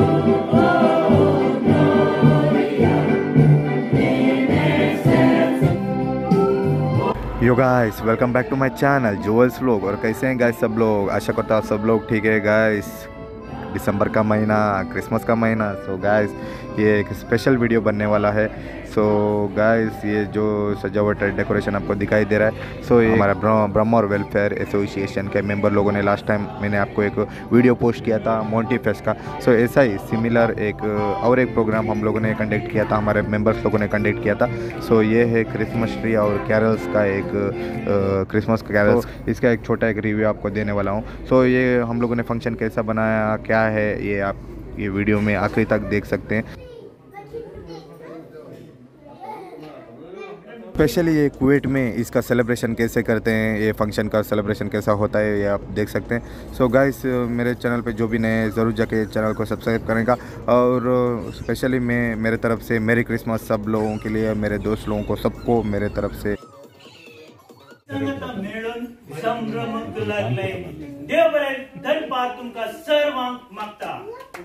Yo guys, welcome back to my channel Joel's vlog. और कैसे हैं गाइस सब लोग? आशा करता हूँ सब लोग ठीक है गाइस। दिसंबर का महीना, क्रिसमस का महीना। सो गाइस ये एक स्पेशल वीडियो बनने वाला है। सो गाइस ये जो सजावट डेकोरेशन आपको दिखाई दे रहा है, सो ये हमारा ब्रह्म और वेलफेयर एसोसिएशन के मेंबर लोगों ने लास्ट टाइम मैंने आपको एक वीडियो पोस्ट किया था मोंटी फेस्ट का। सो ऐसा ही सिमिलर एक और एक प्रोग्राम हम लोगों ने कंडक्ट किया था, हमारे मेंबर्स लोगों ने कंडक्ट किया था। सो ये है क्रिसमस ट्री और कैरल्स का एक क्रिसमस कैरल्स, इसका एक छोटा एक रिव्यू आपको देने वाला हूँ। सो ये हम लोगों ने फंक्शन कैसा बनाया, क्या है, ये आप ये वीडियो में आखिरी तक देख सकते हैं। स्पेशली ये कुवैत में इसका सेलिब्रेशन कैसे करते हैं, ये फंक्शन का सेलिब्रेशन कैसा होता है, ये आप देख सकते हैं। सो गाइस मेरे चैनल पे जो भी नए ज़रूर जाके चैनल को सब्सक्राइब करेगा। और स्पेशली मैं मेरे तरफ से मेरी क्रिसमस सब लोगों के लिए, मेरे दोस्त लोगों को, सबको मेरे तरफ से तुमका सर्वांक मागता।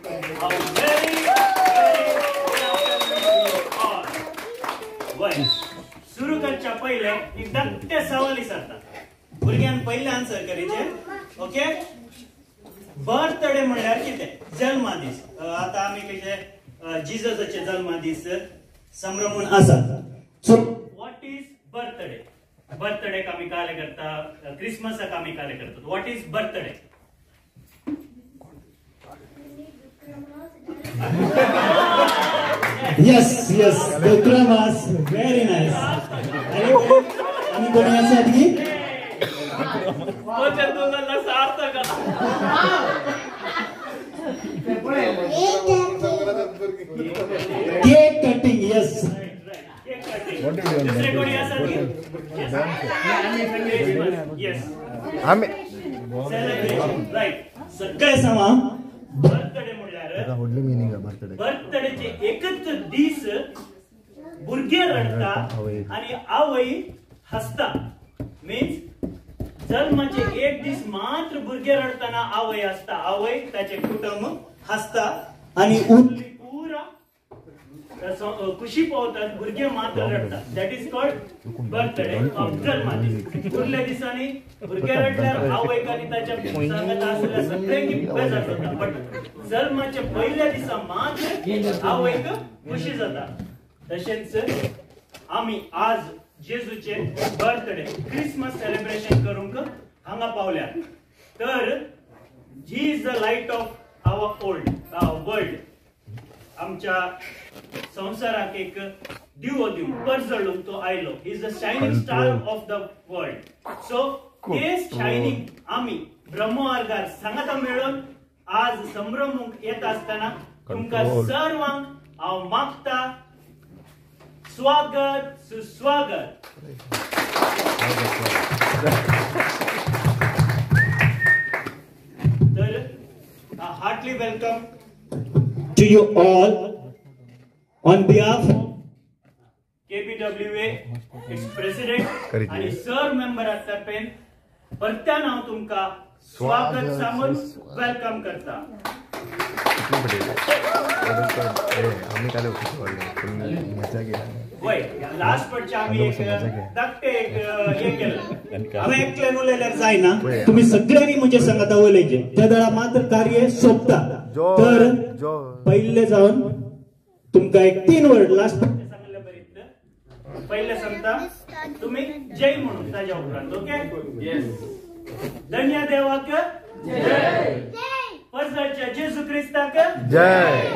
सुरू करच्या पहिले एक धाकटे सवाल विचारतात, भुरग्यांक पहिले आन्सर करीचे। ओके, बर्थडे म्हणल्यार कितें? जन्मदीस। आता आम्ही कशे जिजसाचे जन्मदीस संभ्रमून आसा। So what is birthday? बर्थडेक आम्ही काय करता, क्रिसमसाक आम्ही काय करतात। What is birthday? Yes, the Christmas, very nice. आणि कोणी असं की केक कटिंग. यस, दुसरे कोणी असं की आम्ही राईट सगळे समा बर्थडे म्हणल्यार बर्थडेचे एकच दीस भुरगे रडता आणि आवई हसता। मीन्स जन्माचे एक दीस मात्र भुरगे रडताना आवई हसता, आवई त्याचे कुटुंब हसता आणि उरली पुरा खुशी पावतात, भुरगे मात्र रडतात। That is called birthday of जन्मदीस। उरल्या दिसांनी भुरगे रडल्यार आवयक आणि त्याच्या सांगत असलेल्या सगळ्यांकी बेजार जाता, बट जन्माच्या पहिल्या दिसा मात्र आवयक खुशी जाता। तसेच आम्ही आज जेजूचे बर्थडे क्रिसमस सेलिब्रेशन करूंक हांगा पावल्या। तर he is the light of our world. आमच्या संसाराक एक दिवो दिवन परजळून तो आयलो। He is the shining star of the world. So ते शायनिंग आम्ही ब्रह्मवर्गार सांगाता मेळून आज संभ्रमूक येत असताना तुमका सर्वांक हांव मागता स्वागत सुस्वागत। तर heartly welcome to you all on behalf KBWA its president आणि सर मेंबर तर्फे परत्यान हांव तुमका स्वागत सांगून वेलकम करता। लास्ट पडच्या आम्ही एक धाकटे एक हे केलं, आम्ही एकल्यान उलयल्यार जायना, तुम्ही सगळ्यांनी म्हणजे सांगात उलयचे त्या दळा मात्र कार्य सोपता। तर पहिले जाऊन तुमका एक 3 वर्ड लास्ट सांगले बरेत। पहिले सांगता तुम्ही जय म्हणून ताज्या उपरांत। Okay, yes. धन्य देवाक जय, परजळच्या जेजू ख्रिस्ताक जय,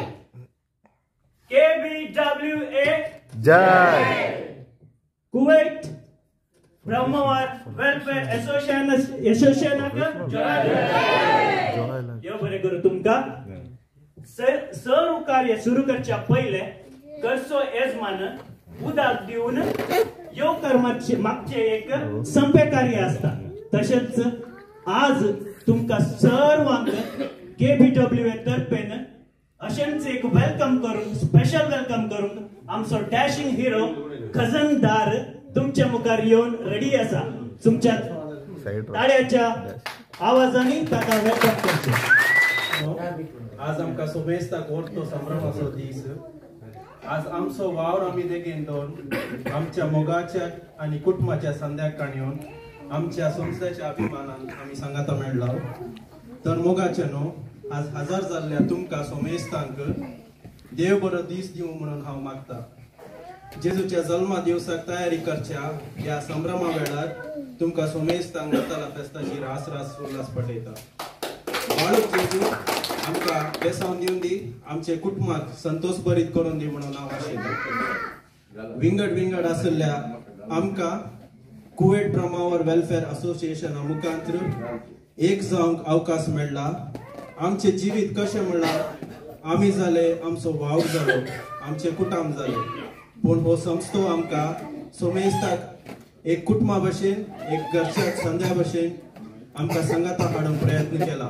KBWA जय, कुवैत ब्रह्मवार वेलफेअर असोसिएशनाक जय। यो बरे करू तुमका सर्व कार्य सुरू करच्या पहिले करसो यजमान उदाक दिवन यो कर्माचे मागचे एक संपे कार्य असता। तसेच आज तुमका सर्वांक KBWA तर्फेन अशेंच एक वेलकम करून, स्पेशल वेलकम करून आमचो डॅशिंग हिरो खजनदार तुमच्या मुखार येऊन रेडी असा। तुमच्या ताळ्याच्या आवाजाने ताका वेलकम करतो। आज आमकां सोमेस्ताक व्हरतो संभ्रमाचो दीस. आज आमचो वावर आमी देगेन दवरून आमच्या मोगाच्या आनी कुटुंबाच्या संध्याक काणयोन आमच्या संस्थेच्या अभिमानान आमी सांगाता मेळ्ळा. तर मोगाचे न्हू, आज हजार जाल्ल्या तुमकां सोमेस्तांक देव बरो दीस दिवं म्हणून हांव मागता. जेजूच्या जल्मा दिवसाक तयारी करच्या ह्या संभ्रमा वेळार तुमकां सोमेस्तांक नाताला फेस्ताची रास रास उल्हास पटयता. बाळूक जेजू आमकां बेसावन दिवन दी, आमचे कुटुंबाक संतोष भरीत करून दी म्हणून हांव आशयता. विंगड विंगड आशिल्ल्या आमकां कुवेट ब्रह्मावर वेलफेअर असोसिएशना मुखांतर एक जावंक अवकाश मेळ्ळा. आमचे जिवीत कशें म्हणल्यार आमी जाले, आमचो भाव जालो, आमचे कुटुंब जाले, पूण हो संस्थो आमकां सोमेस्ताक एक कुटुंबा भशेन, एक घरच्या संध्या भशेन आमकां सांगाता हाडूंक प्रयत्न केला.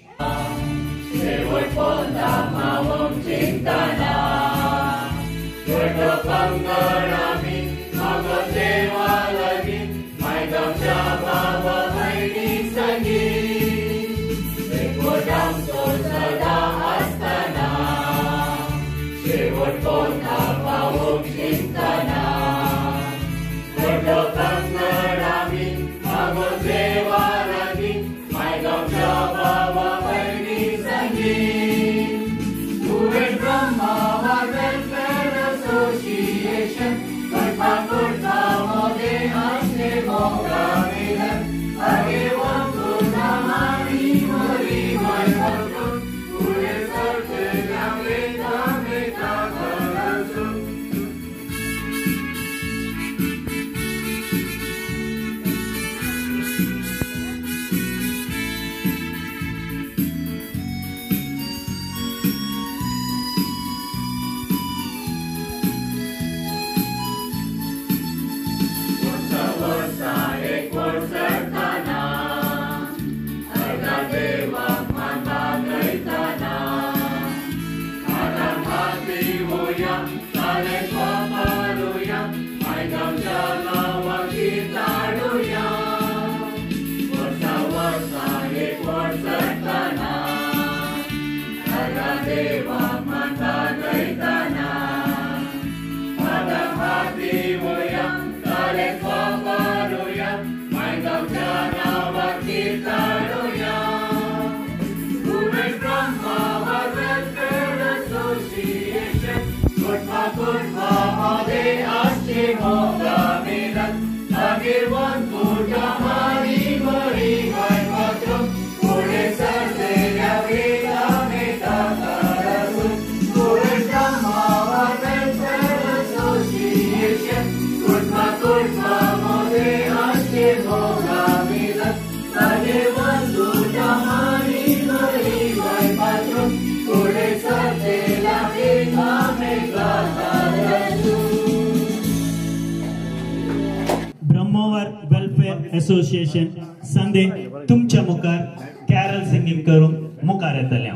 ब्रह्मोवर वेलफेअर असोसिएशन संदे तुमच्या मुखार कॅरल सिंगिंग करून मुखार येतले.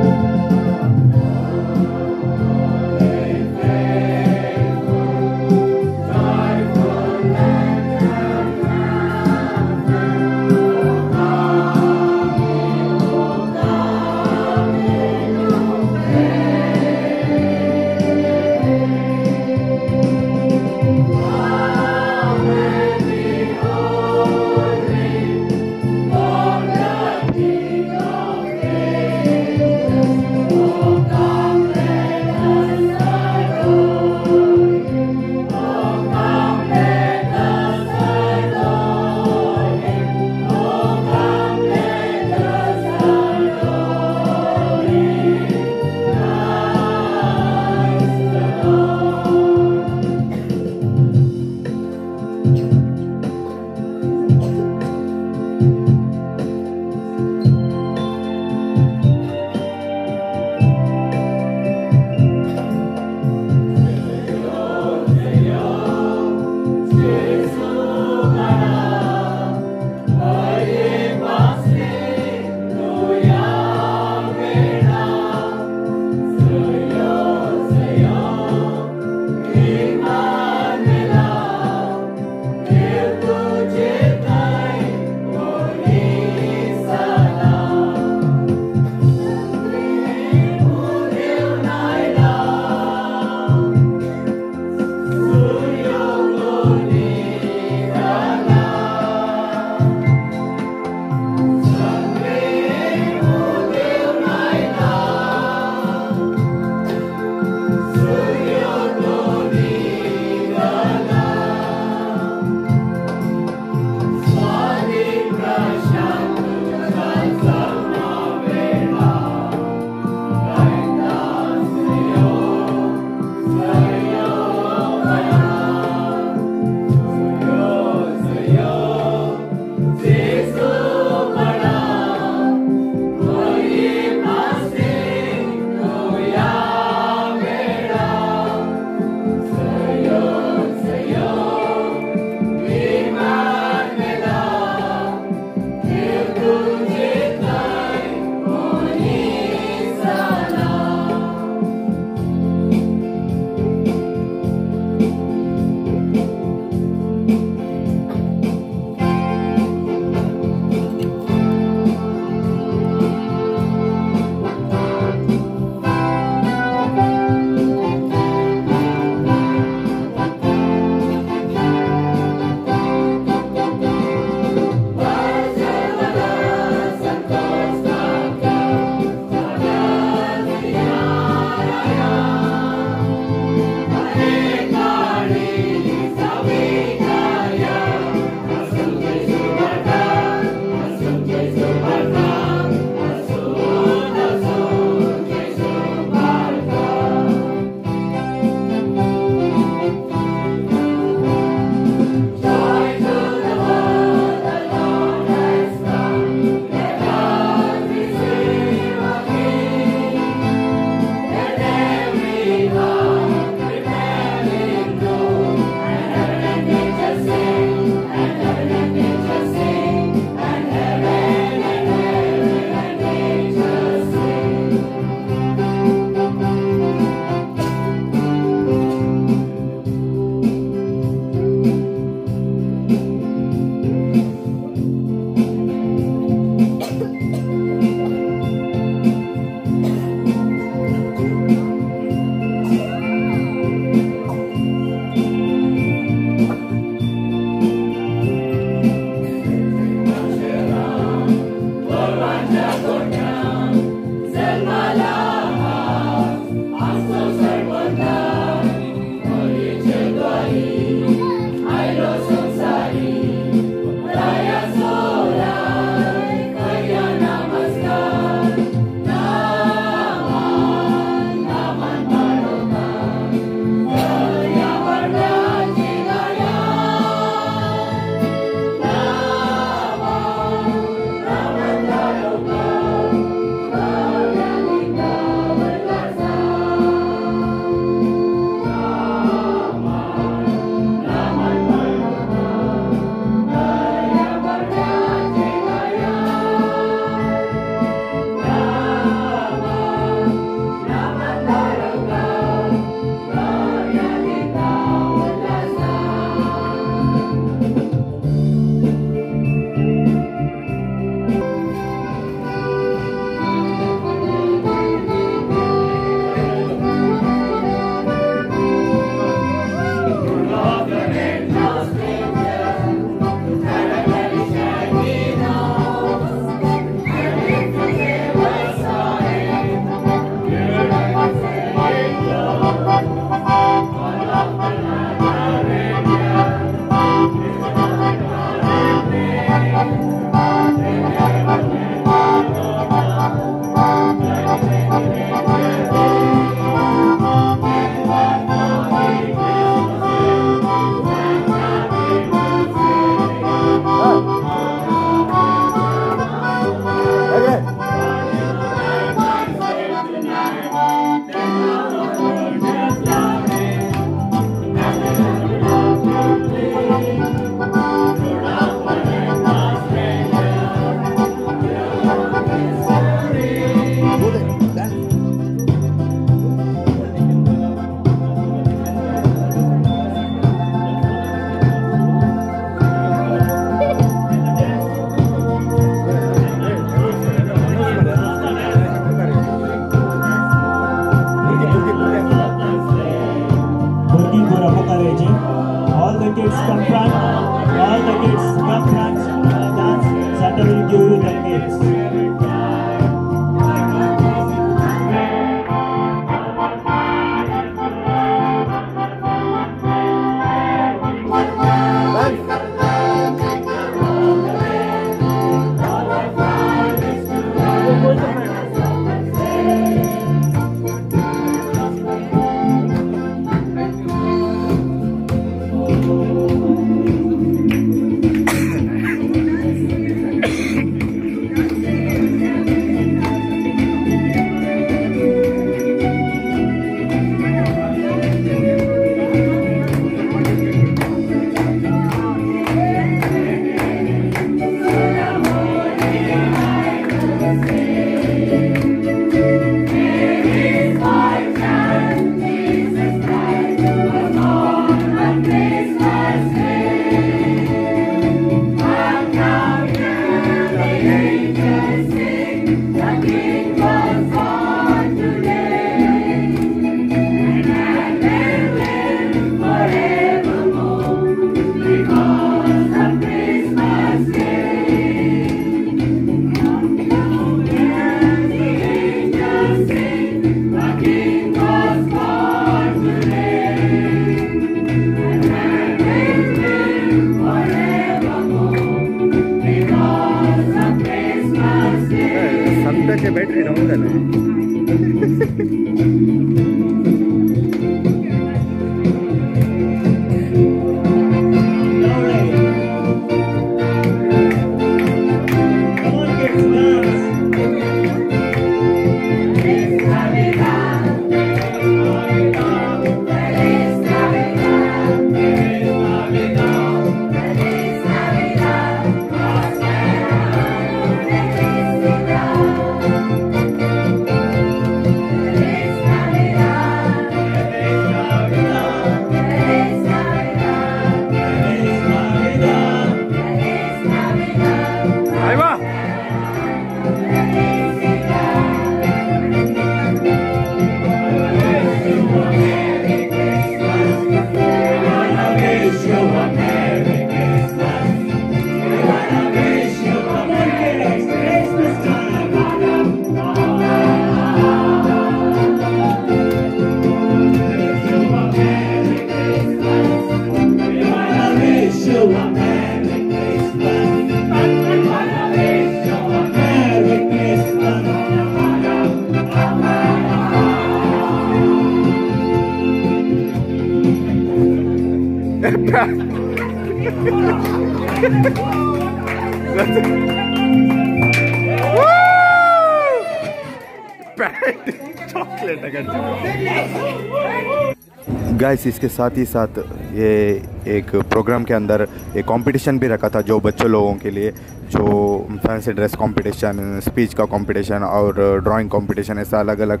गाइस इसके साथ ही साथ ये एक प्रोग्राम के अंदर एक कंपटीशन भी रखा था जो बच्चों लोगों के लिए, जो फैंसी ड्रेस कंपटीशन, स्पीच का कंपटीशन और ड्राइंग कंपटीशन, ऐसा अलग अलग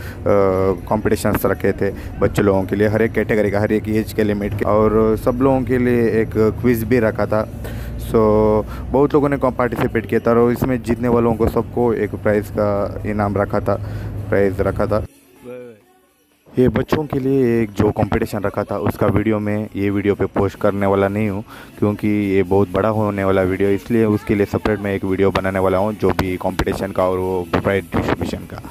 कंपटीशंस रखे थे बच्चों लोगों के लिए, हर एक कैटेगरी का, हर एक एज के लिमिट के, और सब लोगों के लिए एक क्विज़ भी रखा था। सो बहुत लोगों ने पार्टिसिपेट किया था और इसमें जीतने वालों को सबको एक प्राइज़ का इनाम रखा था, प्राइज़ रखा था। ये बच्चों के लिए एक जो कंपटीशन रखा था उसका वीडियो में ये वीडियो पे पोस्ट करने वाला नहीं हूँ क्योंकि ये बहुत बड़ा होने वाला वीडियो, इसलिए उसके लिए सेपरेट मैं एक वीडियो बनाने वाला हूँ जो भी कंपटीशन का और वो प्राइज डिस्ट्रीब्यूशन का।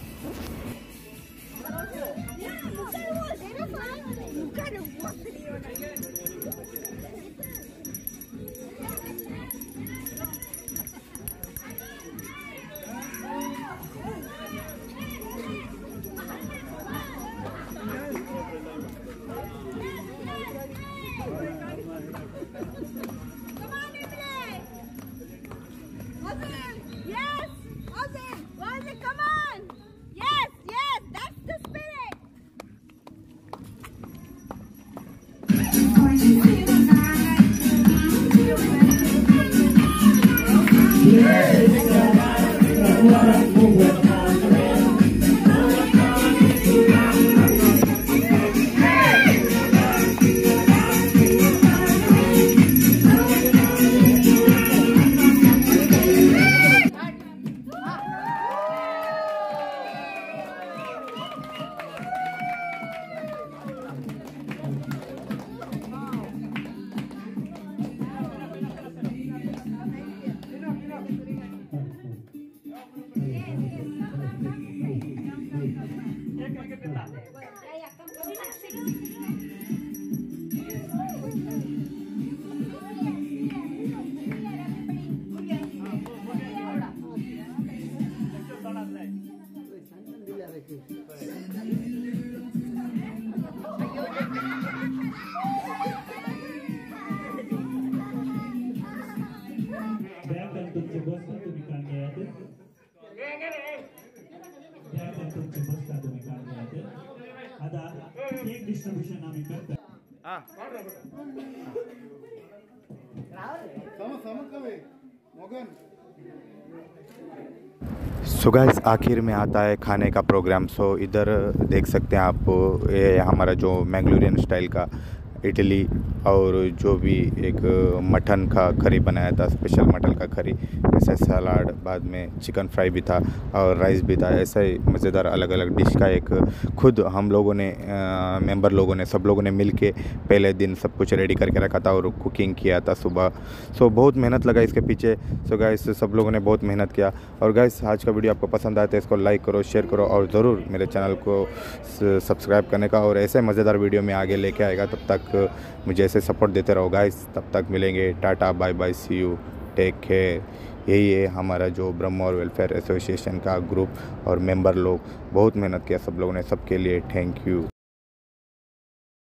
सो गाइस आखिर में आता है खाने का प्रोग्राम। सो इधर देख सकते हैं आप, ये हमारा जो मैंगलोरियन स्टाइल का इडली और जो भी एक मटन का करी बनाया था, स्पेशल मटन का करी, ऐसे सलाद, बाद में चिकन फ्राई भी था और राइस भी था। ऐसा ही मज़ेदार अलग अलग डिश का एक खुद हम लोगों ने मेंबर लोगों ने सब लोगों ने मिल के पहले दिन सब कुछ रेडी करके रखा था और कुकिंग किया था सुबह। सो बहुत मेहनत लगा इसके पीछे। सो गाइस सब लोगों ने बहुत मेहनत किया। और गाइस आज का वीडियो आपको पसंद आया तो इसको लाइक करो, शेयर करो और ज़रूर मेरे चैनल को सब्सक्राइब करने का, और ऐसे मज़ेदार वीडियो में आगे लेके आएगा। तब तक मुझे ऐसे सपोर्ट देते रहो गाइस। तब तक मिलेंगे, tata bye bye, see you, take care. यही है हमारा जो ब्रह्मौर वेलफेयर एसोसिएशन का ग्रुप और मेंबर लोग बहुत मेहनत किया सब लोगों ने, सबके लिए थैंक यू।